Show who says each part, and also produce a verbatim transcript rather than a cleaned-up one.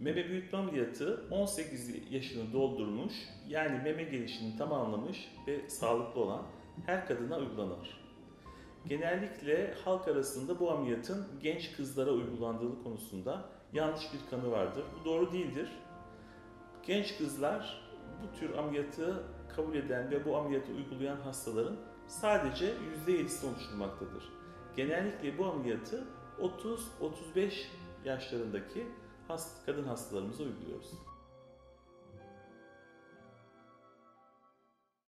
Speaker 1: Meme büyütme ameliyatı on sekiz yaşını doldurmuş, yani meme gelişini tamamlamış ve sağlıklı olan her kadına uygulanır. Genellikle halk arasında bu ameliyatın genç kızlara uygulandığı konusunda yanlış bir kanı vardır. Bu doğru değildir. Genç kızlar bu tür ameliyatı kabul eden ve bu ameliyatı uygulayan hastaların sadece yüzde yedisi oluşturmaktadır. Genellikle bu ameliyatı otuz otuz beş yaşlarındaki kadın hastalarımıza uyguluyoruz.